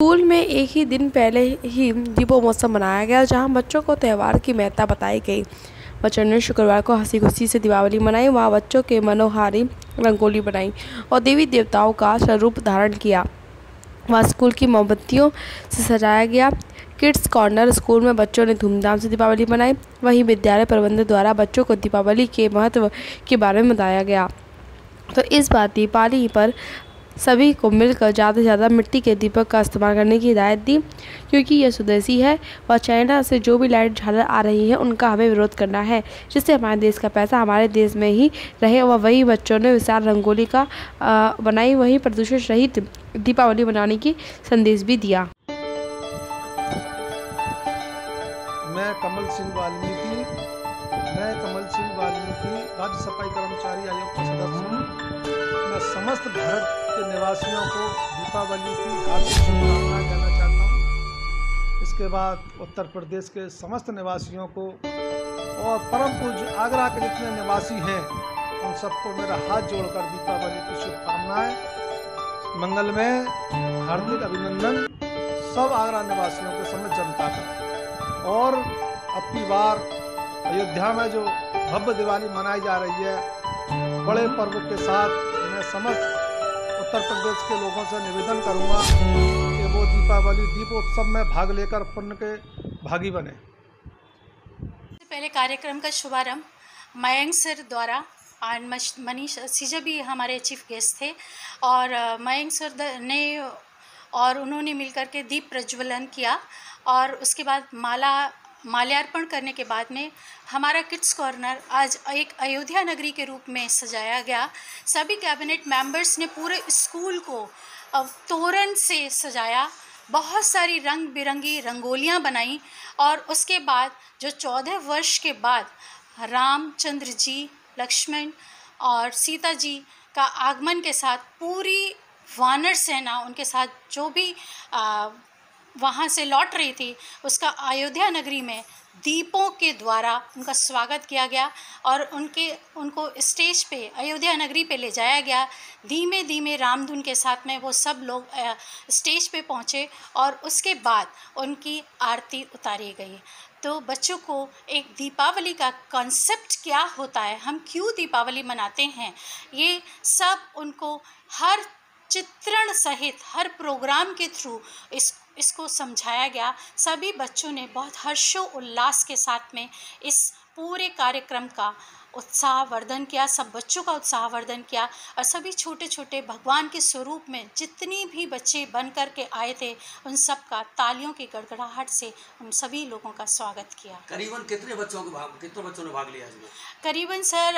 School में एक ही दिन पहले ही दीपोत्सव मनाया गया, जहां बच्चों को त्यौहार की महत्ता बताई गई। बच्चों ने शुक्रवार को हंसी खुशी से दीपावली मनाई। वहाँ बच्चों के मनोहारी रंगोली बनाई और देवी देवताओं का स्वरूप धारण किया। वहाँ स्कूल की मोमबत्तियों से सजाया गया। किड्स कॉर्नर स्कूल में बच्चों ने धूमधाम से दीपावली मनाई। वहीं विद्यालय प्रबंधन द्वारा बच्चों को दीपावली के महत्व के बारे में बताया गया। तो इस बार दीपावली पर सभी को मिलकर ज़्यादा से ज़्यादा मिट्टी के दीपक का इस्तेमाल करने की हिदायत दी, क्योंकि यह स्वदेशी है और चाइना से जो भी लाइट झालर आ रही है उनका हमें विरोध करना है, जिससे हमारे देश का पैसा हमारे देश में ही रहे। और वही बच्चों ने विशाल रंगोली का बनाई, वहीं प्रदूषण रहित दीपावली मनाने की संदेश भी दिया। मैं कमल सिंह वाल्मीकि राज्य सफाई कर्मचारी आयोग का सदस्य हूँ। मैं समस्त भारत के निवासियों को दीपावली की हार्दिक शुभकामनाएं देना चाहता हूँ। इसके बाद उत्तर प्रदेश के समस्त निवासियों को और परम पूज्य आगरा के जितने निवासी हैं उन सबको मेरा हाथ जोड़कर दीपावली की शुभकामनाएं, मंगलमय हार्दिक अभिनंदन सब आगरा निवासियों के समस्त जनता का। और अब की बार अयोध्या में जो भव्य दिवाली मनाई जा रही है, बड़े पर्व के साथ मैं समस्त उत्तर प्रदेश के लोगों से निवेदन करूंगा कि वो दीपावली दीपोत्सव में भाग लेकर पुण्य के भागी बने। पहले कार्यक्रम का शुभारंभ मयंक सर द्वारा और मनीष सीजा भी हमारे चीफ गेस्ट थे, और मयंक सर ने और उन्होंने मिलकर के दीप प्रज्वलन किया। और उसके बाद माल्यार्पण करने के बाद में हमारा किड्स कॉर्नर आज एक अयोध्या नगरी के रूप में सजाया गया। सभी कैबिनेट मेंबर्स ने पूरे स्कूल को तोरण से सजाया, बहुत सारी रंग बिरंगी रंगोलियां बनाई। और उसके बाद जो 14 वर्ष के बाद रामचंद्र जी, लक्ष्मण और सीता जी का आगमन के साथ पूरी वानर सेना उनके साथ जो भी वहाँ से लौट रही थी, उसका अयोध्या नगरी में दीपों के द्वारा उनका स्वागत किया गया और उनको स्टेज पे अयोध्या नगरी पे ले जाया गया। धीमे धीमे रामधुन के साथ में वो सब लोग स्टेज पे पहुँचे और उसके बाद उनकी आरती उतारी गई। तो बच्चों को एक दीपावली का कॉन्सेप्ट क्या होता है, हम क्यों दीपावली मनाते हैं, ये सब उनको हर चित्रण सहित हर प्रोग्राम के थ्रू इसको समझाया गया। सभी बच्चों ने बहुत हर्षो उल्लास के साथ में इस पूरे कार्यक्रम का उत्साहवर्धन किया, सब बच्चों का उत्साहवर्धन किया। और सभी छोटे छोटे भगवान के स्वरूप में जितनी भी बच्चे बन कर के आए थे, उन सब का तालियों की गड़गड़ाहट से उन सभी लोगों का स्वागत किया। करीबन कितने बच्चों ने भाग लिया इसमें? करीबन सर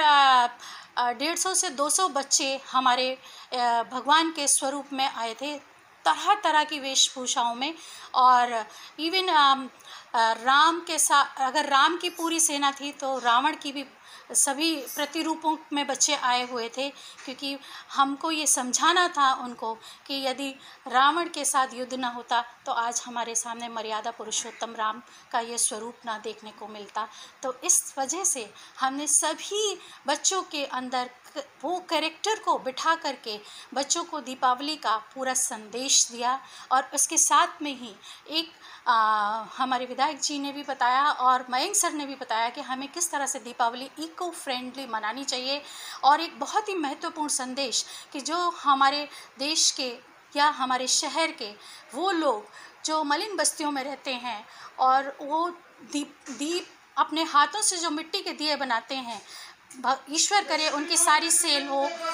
150 से 200 बच्चे हमारे भगवान के स्वरूप में आए थे, तरह तरह की वेशभूषाओं में। और इवन राम के साथ, अगर राम की पूरी सेना थी तो रावण की भी सभी प्रतिरूपों में बच्चे आए हुए थे, क्योंकि हमको ये समझाना था उनको कि यदि रावण के साथ युद्ध ना होता तो आज हमारे सामने मर्यादा पुरुषोत्तम राम का ये स्वरूप ना देखने को मिलता। तो इस वजह से हमने सभी बच्चों के अंदर वो कैरेक्टर को बिठा करके बच्चों को दीपावली का पूरा संदेश दिया। और उसके साथ में ही एक हमारे विधायक जी ने भी बताया और मयंक सर ने भी बताया कि हमें किस तरह से दीपावली इको फ्रेंडली मनानी चाहिए। और एक बहुत ही महत्वपूर्ण संदेश कि जो हमारे देश के या हमारे शहर के वो लोग जो मलिन बस्तियों में रहते हैं और वो दीप अपने हाथों से जो मिट्टी के दिए बनाते हैं, ईश्वर करे उनकी सारी सेल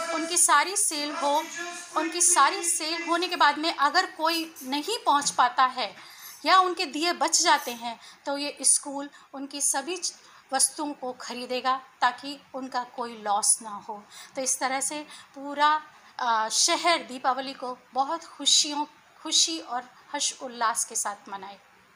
होने के बाद में अगर कोई नहीं पहुंच पाता है या उनके दिए बच जाते हैं तो ये स्कूल उनकी सभी वस्तुओं को खरीदेगा ताकि उनका कोई लॉस ना हो। तो इस तरह से पूरा शहर दीपावली को बहुत खुशी और हर्ष उल्लास के साथ मनाए।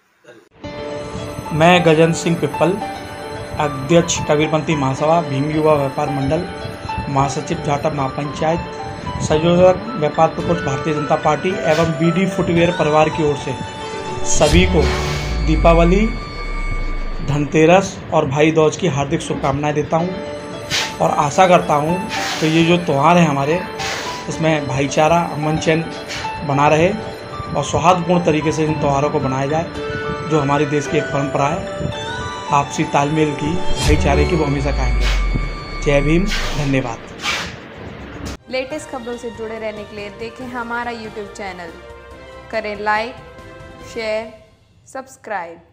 मैं गजेंद्र सिंह पिप्पल, अध्यक्ष कबीरपंथी महासभा भीम युवा व्यापार मंडल, महासचिव जाटव महापंचायत, संयोजक व्यापार प्रकोष्ठ भारतीय जनता पार्टी एवं बीडी फुटवेयर परिवार की ओर से सभी को दीपावली, धनतेरस और भाई दूज की हार्दिक शुभकामनाएं देता हूं और आशा करता हूं कि ये जो त्यौहार है हमारे, इसमें भाईचारा, अमन चैन बना रहे और सौहार्दपूर्ण तरीके से इन त्योहारों को मनाया जाए, जो हमारे देश की एक परंपरा है। आपसी तालमेल की, भाईचारे की वो हमेशा कायम रहे। जय भीम, धन्यवाद। लेटेस्ट खबरों से जुड़े रहने के लिए देखें हमारा YouTube चैनल, करें लाइक, शेयर, सब्सक्राइब।